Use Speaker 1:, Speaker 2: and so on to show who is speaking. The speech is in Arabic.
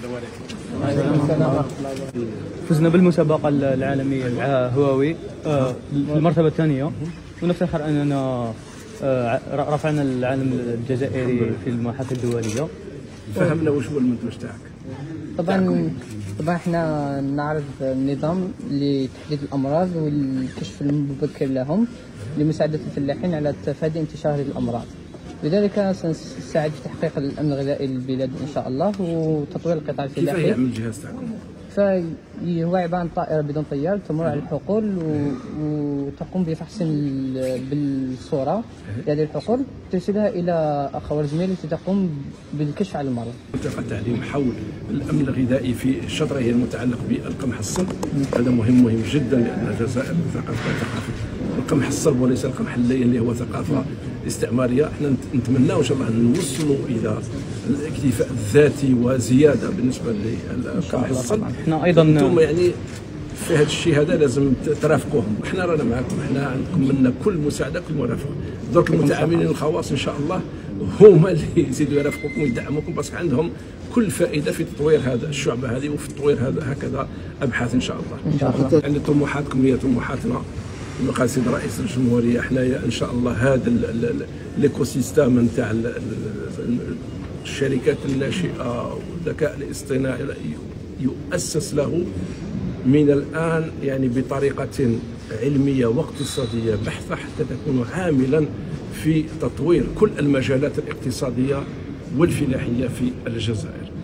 Speaker 1: فزنا بالمسابقة العالمية مع هواوي في المرتبة الثانية، ونفتخر أننا رفعنا العالم الجزائري في المحافل الدولية.
Speaker 2: فهمنا وش هو المنتوج تاعك؟
Speaker 3: طبعا احنا نعرض نظام لتحديد الامراض والكشف المبكر لهم لمساعدة الفلاحين على تفادي انتشار الامراض، لذلك سنساعد في تحقيق الامن الغذائي للبلاد ان شاء الله وتطوير القطاع الفلاحي.
Speaker 2: كيف يعمل الجهاز تاعكم؟
Speaker 3: فهو عبارة عن طائرة بدون طيار تمر على الحقول وتقوم بفحص بالصورة لهذه الحقول، ترسلها إلى خوارزمية التي تقوم بالكشف على المرض.
Speaker 2: منطقة تعليم حول الأمن الغذائي في شطره المتعلق بالقمح الصلب، هذا مهم جدا لأن الجزائر ثقافة القمح الصلب وليس القمح اللين اللي هو ثقافة استعمارية. احنا نتمنى إن شاء الله نوصلوا إلى الاكتفاء الذاتي وزيادة بالنسبة للقمح الصلب.
Speaker 1: احنا أيضا
Speaker 2: انتم يعني في هذا الشيء هذا لازم ترافقوهم، احنا رانا معكم، احنا عندكم منا كل مساعده كل مرافقه. درك المتعاملين الخواص ان شاء الله هما اللي يزيدوا يرافقوكم ويدعموكم، بس عندهم كل فائده في تطوير هذا الشعبه هذه وفي تطوير هكذا ابحاث ان شاء الله.
Speaker 3: ان شاء الله.
Speaker 2: يعني طموحاتكم هي طموحاتنا. مقاصد رئيس الجمهوريه حنايا ان شاء الله هذا الايكو سيستم نتاع الشركات الناشئه والذكاء الاصطناعي يؤسس له من الآن، يعني بطريقة علمية واقتصادية بحتة حتى تكون عاملا في تطوير كل المجالات الاقتصادية والفلاحية في الجزائر.